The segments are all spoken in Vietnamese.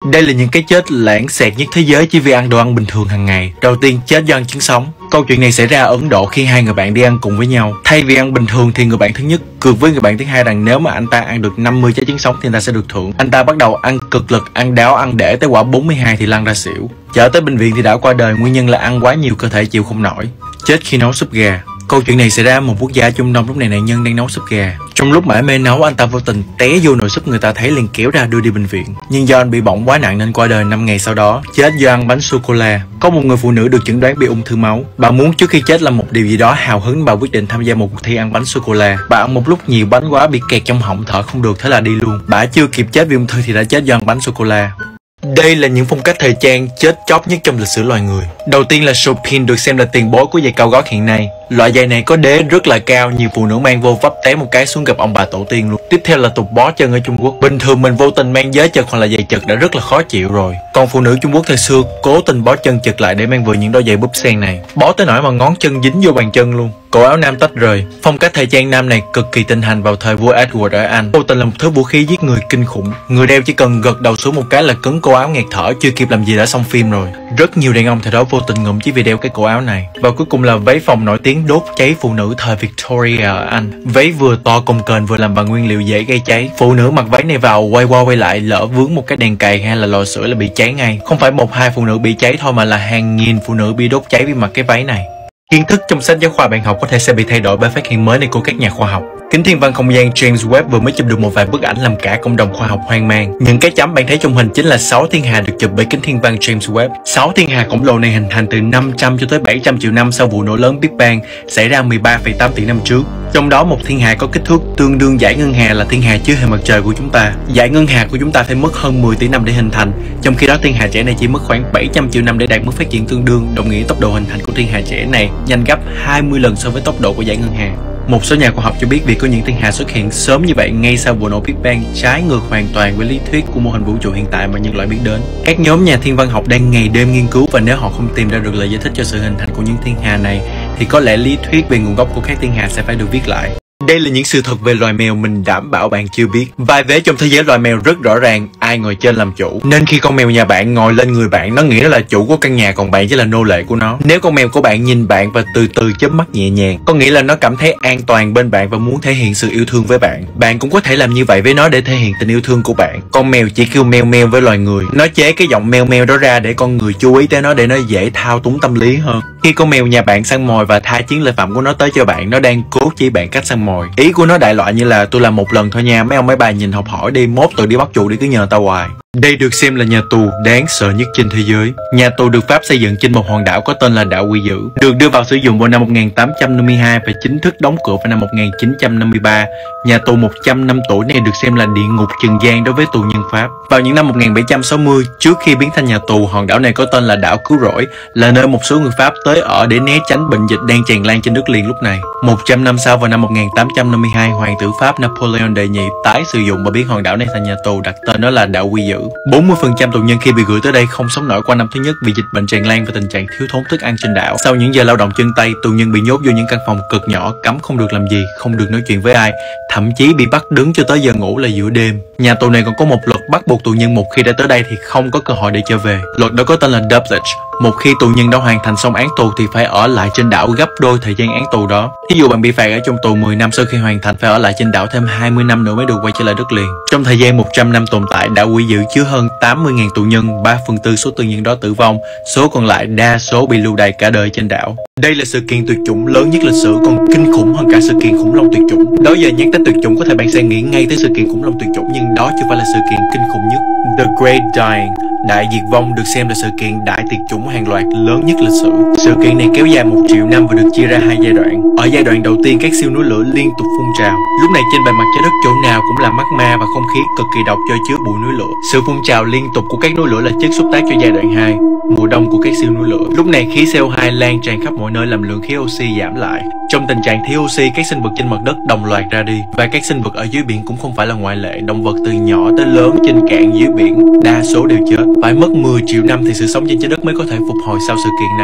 Đây là những cái chết lãng xẹt nhất thế giới chỉ vì ăn đồ ăn bình thường hàng ngày. Đầu tiên, chết do ăn trứng sống. Câu chuyện này xảy ra ở Ấn Độ khi hai người bạn đi ăn cùng với nhau. Thay vì ăn bình thường thì người bạn thứ nhất cược với người bạn thứ hai rằng nếu mà anh ta ăn được 50 trái trứng sống thì anh ta sẽ được thưởng. Anh ta bắt đầu ăn cực lực, ăn đáo, ăn để tới quả 42 thì lăn ra xỉu. Chở tới bệnh viện thì đã qua đời, nguyên nhân là ăn quá nhiều, cơ thể chịu không nổi. Chết khi nấu súp gà. Câu chuyện này xảy ra ở một quốc gia ở Trung Đông. Lúc này nạn nhân đang nấu súp gà. Trong lúc mải mê nấu, anh ta vô tình té vô nồi súp, người ta thấy liền kéo ra đưa đi bệnh viện. Nhưng do anh bị bỏng quá nặng nên qua đời 5 ngày sau đó. Chết do ăn bánh sô cô la. Có một người phụ nữ được chẩn đoán bị ung thư máu. Bà muốn trước khi chết làm một điều gì đó hào hứng, bà quyết định tham gia một cuộc thi ăn bánh sô cô la. Bà ăn một lúc nhiều bánh quá bị kẹt trong họng, thở không được, thế là đi luôn. Bà chưa kịp chết vì ung thư thì đã chết do ăn bánh sô cô la. Đây là những phong cách thời trang chết chóc nhất trong lịch sử loài người. Đầu tiên là Chopin, được xem là tiền bối của giày cao gót hiện nay. Loại giày này có đế rất là cao, nhiều phụ nữ mang vô vấp té một cái xuống gặp ông bà tổ tiên luôn. Tiếp theo là tục bó chân ở Trung Quốc. Bình thường mình vô tình mang vớ chật hoặc là giày chật đã rất là khó chịu rồi. Còn phụ nữ Trung Quốc thời xưa cố tình bó chân chật lại để mang vừa những đôi giày búp sen này. Bó tới nỗi mà ngón chân dính vô bàn chân luôn. Cổ áo nam tách rời. Phong cách thời trang nam này cực kỳ thịnh hành vào thời vua Edward ở Anh. Vô tình là một thứ vũ khí giết người kinh khủng. Người đeo chỉ cần gật đầu xuống một cái là cứng cổ áo nghẹt thở, chưa kịp làm gì đã xong phim rồi. Rất nhiều đàn ông thời đó vô tình ngụm chỉ vì đeo cái cổ áo này. Và cuối cùng là váy phòng nổi tiếng đốt cháy phụ nữ thời Victoria ở Anh. Váy vừa to cồng kềnh vừa làm bằng nguyên liệu dễ gây cháy. Phụ nữ mặc váy này vào quay qua quay lại, lỡ vướng một cái đèn cày hay là lò sưởi là bị cháy ngay. Không phải một hai phụ nữ bị cháy thôi mà là hàng nghìn phụ nữ bị đốt cháy vì mặc cái váy này. Kiến thức trong sách giáo khoa bạn học có thể sẽ bị thay đổi bởi phát hiện mới này của các nhà khoa học. Kính thiên văn không gian James Webb vừa mới chụp được một vài bức ảnh làm cả cộng đồng khoa học hoang mang. Những cái chấm bạn thấy trong hình chính là 6 thiên hà được chụp bởi kính thiên văn James Webb. 6 thiên hà khổng lồ này hình thành từ 500 cho tới 700 triệu năm sau vụ nổ lớn Big Bang xảy ra 13,8 tỷ năm trước. Trong đó một thiên hà có kích thước tương đương dải ngân hà là thiên hà chứa hệ mặt trời của chúng ta. Dải ngân hà của chúng ta phải mất hơn 10 tỷ năm để hình thành, trong khi đó thiên hà trẻ này chỉ mất khoảng 700 triệu năm để đạt mức phát triển tương đương, đồng nghĩa tốc độ hình thành của thiên hà trẻ này nhanh gấp 20 lần so với tốc độ của dải ngân hà. Một số nhà khoa học cho biết việc có những thiên hà xuất hiện sớm như vậy ngay sau vụ nổ Big Bang trái ngược hoàn toàn với lý thuyết của mô hình vũ trụ hiện tại mà nhân loại biết đến. Các nhóm nhà thiên văn học đang ngày đêm nghiên cứu và nếu họ không tìm ra được lời giải thích cho sự hình thành của những thiên hà này thì có lẽ lý thuyết về nguồn gốc của các thiên hà sẽ phải được viết lại. Đây là những sự thật về loài mèo mình đảm bảo bạn chưa biết. Vai vế trong thế giới loài mèo rất rõ ràng, ai ngồi trên làm chủ. Nên khi con mèo nhà bạn ngồi lên người bạn, nó nghĩ nó là chủ của căn nhà, còn bạn chỉ là nô lệ của nó. Nếu con mèo của bạn nhìn bạn và từ từ chớp mắt nhẹ nhàng, có nghĩa là nó cảm thấy an toàn bên bạn và muốn thể hiện sự yêu thương với bạn. Bạn cũng có thể làm như vậy với nó để thể hiện tình yêu thương của bạn. Con mèo chỉ kêu meo meo với loài người. Nó chế cái giọng meo meo đó ra để con người chú ý tới nó để nó dễ thao túng tâm lý hơn. Khi con mèo nhà bạn săn mồi và tha chiến lợi phẩm của nó tới cho bạn, nó đang cố chỉ bạn cách săn mồi. Ý của nó đại loại như là tôi làm một lần thôi nha, mấy ông mấy bà nhìn học hỏi đi, mốt tự đi bắt chuột đi, cứ nhờ tao hoài. Đây được xem là nhà tù đáng sợ nhất trên thế giới. Nhà tù được Pháp xây dựng trên một hòn đảo có tên là đảo Quy Dữ, được đưa vào sử dụng vào năm 1852 và chính thức đóng cửa vào năm 1953. Nhà tù 100 năm tuổi này được xem là địa ngục trần gian đối với tù nhân Pháp. Vào những năm 1760, trước khi biến thành nhà tù, hòn đảo này có tên là đảo Cứu Rỗi, là nơi một số người Pháp tới ở để né tránh bệnh dịch đang tràn lan trên đất liền lúc này. 100 năm sau, vào năm 1852, hoàng tử Pháp Napoleon đệ nhị tái sử dụng và biến hòn đảo này thành nhà tù, đặt tên đó là đảo Quy Dữ. 40% tù nhân khi bị gửi tới đây không sống nổi qua năm thứ nhất vì dịch bệnh tràn lan và tình trạng thiếu thốn thức ăn trên đảo. Sau những giờ lao động chân tay, tù nhân bị nhốt vô những căn phòng cực nhỏ, cấm không được làm gì, không được nói chuyện với ai, thậm chí bị bắt đứng cho tới giờ ngủ là giữa đêm. Nhà tù này còn có một luật bắt buộc tù nhân một khi đã tới đây thì không có cơ hội để trở về. Luật đó có tên là Doublet. Một khi tù nhân đã hoàn thành xong án tù thì phải ở lại trên đảo gấp đôi thời gian án tù đó. Ví dụ bạn bị phạt ở trong tù 10 năm, sau khi hoàn thành phải ở lại trên đảo thêm 20 năm nữa mới được quay trở lại đất liền. Trong thời gian 100 năm tồn tại, đảo Quy Dữ chứa hơn 80.000 tù nhân, 3/4 số tù nhân đó tử vong, số còn lại đa số bị lưu đày cả đời trên đảo. Đây là sự kiện tuyệt chủng lớn nhất lịch sử, còn kinh khủng hơn cả sự kiện khủng long tuyệt chủng. Đó giờ nhắc tới tuyệt chủng có thể bạn sẽ nghĩ ngay tới sự kiện khủng long tuyệt chủng, nhưng đó chưa phải là sự kiện kinh khủng nhất. The Great Dying, đại diệt vong, được xem là sự kiện đại tuyệt chủng hàng loạt lớn nhất lịch sử. Sự kiện này kéo dài 1 triệu năm và được chia ra 2 giai đoạn. Ở giai đoạn đầu tiên, các siêu núi lửa liên tục phun trào. Lúc này trên bề mặt trái đất chỗ nào cũng là magma và không khí cực kỳ độc do chứa bụi núi lửa. Sự phun trào liên tục của các núi lửa là chất xúc tác cho giai đoạn 2, mùa đông của các siêu núi lửa. Lúc này khí CO2 lan tràn khắp mọi nơi làm lượng khí oxy giảm lại. Trong tình trạng thiếu oxy, các sinh vật trên mặt đất đồng loạt ra đi và các sinh vật ở dưới biển cũng không phải là ngoại lệ. Động vật từ nhỏ tới lớn trên cạn dưới biển đa số đều chết. Phải mất 10 triệu năm thì sự sống trên trái đất mới có thể phục hồi sau sự kiện này.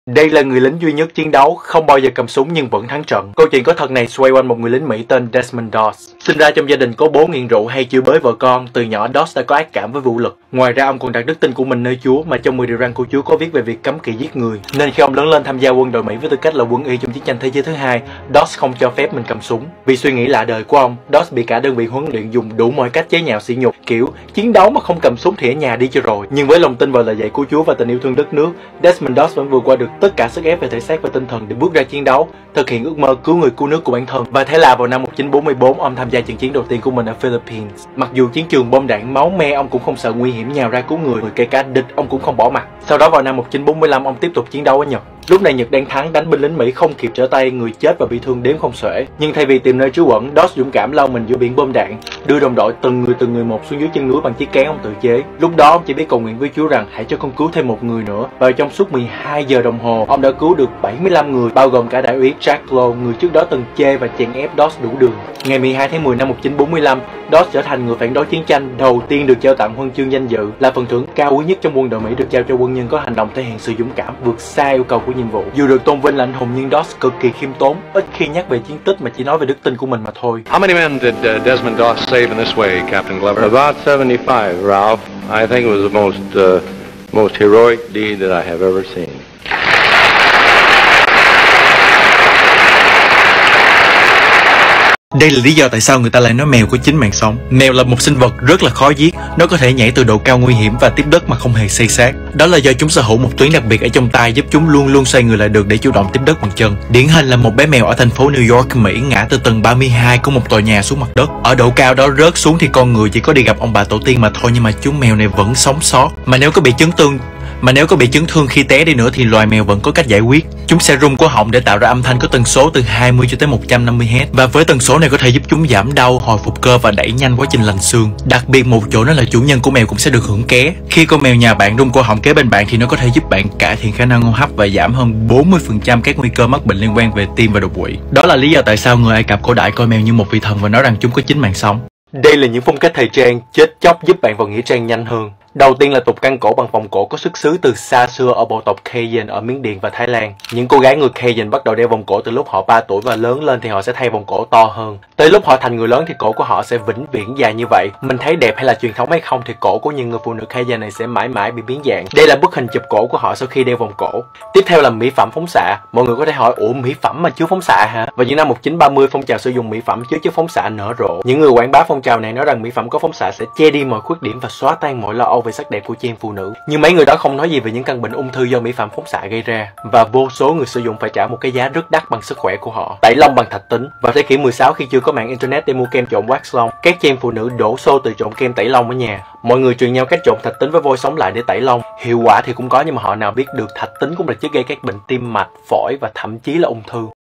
Đây là người lính duy nhất chiến đấu, không bao giờ cầm súng nhưng vẫn thắng trận. Câu chuyện có thật này xoay quanh một người lính Mỹ tên Desmond Doss. Sinh ra trong gia đình có bố nghiện rượu hay chửi bới vợ con, từ nhỏ Doss đã có ác cảm với vũ lực. Ngoài ra ông còn đặt đức tin của mình nơi Chúa, mà trong 10 điều răn của Chúa có viết về việc cấm kỵ giết người. Nên khi ông lớn lên tham gia quân đội Mỹ với tư cách là quân y trong chiến tranh thế giới thứ hai, Doss không cho phép mình cầm súng. Vì suy nghĩ lạ đời của ông, Doss bị cả đơn vị huấn luyện dùng đủ mọi cách chế nhạo sỉ nhục, kiểu chiến đấu mà không cầm súng thì ở nhà đi cho rồi. Nhưng với lòng tin vào lời dạy của Chúa và tình yêu thương đất nước, Desmond Doss vẫn vượt qua được tất cả sức ép về thể xác và tinh thần để bước ra chiến đấu, thực hiện ước mơ cứu người cứu nước của bản thân. Và thế là vào năm 1944, ông tham gia trận chiến đầu tiên của mình ở Philippines. Mặc dù chiến trường bom đạn máu me, ông cũng không sợ nguy hiểm nhào ra cứu người, kể cả địch ông cũng không bỏ mặt. Sau đó vào năm 1945, ông tiếp tục chiến đấu ở Nhật. Lúc này Nhật đang thắng, đánh binh lính Mỹ không kịp trở tay, người chết và bị thương đếm không xuể. Nhưng thay vì tìm nơi trú ẩn, Doss dũng cảm lao mình giữa biển bom đạn, đưa đồng đội từng người một xuống dưới chân núi bằng chiếc kén ông tự chế. Lúc đó ông chỉ biết cầu nguyện với Chúa rằng hãy cho con cứu thêm một người nữa. Và trong suốt 12 giờ đồng hồ, ông đã cứu được 75 người, bao gồm cả đại úy Jack Lowe, người trước đó từng chê và chèn ép Doss đủ đường. Ngày 12 tháng 10 năm 1945, Doss trở thành người phản đối chiến tranh đầu tiên được trao tặng huân chương danh dự, là phần thưởng cao quý nhất trong quân đội Mỹ được trao cho quân nhân có hành động thể hiện sự dũng cảm vượt xa yêu cầu của nhiệm vụ. Dù được tôn vinh là anh hùng nhưng Doss cực kỳ khiêm tốn, ít khi nhắc về chiến tích mà chỉ nói về đức tin của mình mà thôi. How many men did Desmond Doss save in this way, Captain Glover? About 75, Ralph. I think it was the most heroic deed that I have ever seen. Đây là lý do tại sao người ta lại nói mèo có 9 mạng sống. Mèo là một sinh vật rất là khó giết, nó có thể nhảy từ độ cao nguy hiểm và tiếp đất mà không hề xây xác. Đó là do chúng sở hữu một tuyến đặc biệt ở trong tai giúp chúng luôn luôn xoay người lại được để chủ động tiếp đất bằng chân. Điển hình là một bé mèo ở thành phố New York, Mỹ ngã từ tầng 32 của một tòa nhà xuống mặt đất. Ở độ cao đó rớt xuống thì con người chỉ có đi gặp ông bà tổ tiên mà thôi, nhưng mà chú mèo này vẫn sống sót. Mà nếu có bị chấn thương khi té đi nữa thì loài mèo vẫn có cách giải quyết. Chúng sẽ rung cổ họng để tạo ra âm thanh có tần số từ 20 cho tới 150 Hz. Và với tần số này có thể giúp chúng giảm đau, hồi phục cơ và đẩy nhanh quá trình lành xương. Đặc biệt một chỗ đó là chủ nhân của mèo cũng sẽ được hưởng ké. Khi con mèo nhà bạn rung cổ họng kế bên bạn thì nó có thể giúp bạn cải thiện khả năng hô hấp và giảm hơn 40% các nguy cơ mắc bệnh liên quan về tim và đột quỵ. Đó là lý do tại sao người Ai Cập cổ đại coi mèo như một vị thần và nói rằng chúng có 9 mạng sống. Đây là những phong cách thời trang chết chóc giúp bạn vào nghĩa trang nhanh hơn. Đầu tiên là tục căng cổ bằng vòng cổ có xuất xứ từ xa xưa ở bộ tộc Cajun ở Miến Điện và Thái Lan. Những cô gái người Cajun bắt đầu đeo vòng cổ từ lúc họ 3 tuổi và lớn lên thì họ sẽ thay vòng cổ to hơn. Tới lúc họ thành người lớn thì cổ của họ sẽ vĩnh viễn dài như vậy. Mình thấy đẹp hay là truyền thống hay không thì cổ của những người phụ nữ Cajun này sẽ mãi mãi bị biến dạng. Đây là bức hình chụp cổ của họ sau khi đeo vòng cổ. Tiếp theo là mỹ phẩm phóng xạ. Mọi người có thể hỏi, ủa mỹ phẩm mà chứa phóng xạ hả? Vào những năm 1930, phong trào sử dụng mỹ phẩm chứa chất phóng xạ nở rộ. Những người quảng bá phong trào này nói rằng mỹ phẩm có phóng xạ sẽ che đi mọi khuyết điểm và xóa tan mọi lo âu về sắc đẹp của chị em phụ nữ. Nhưng mấy người đó không nói gì về những căn bệnh ung thư do mỹ phẩm phóng xạ gây ra. Và vô số người sử dụng phải trả một cái giá rất đắt bằng sức khỏe của họ. Tẩy lông bằng thạch tín. Vào thế kỷ 16, khi chưa có mạng internet để mua kem trộn wax lông, các chị em phụ nữ đổ xô từ trộn kem tẩy lông ở nhà. Mọi người truyền nhau cách trộn thạch tín với vôi sống lại để tẩy lông. Hiệu quả thì cũng có, nhưng mà họ nào biết được thạch tín cũng là chất gây các bệnh tim mạch, phổi và thậm chí là ung thư.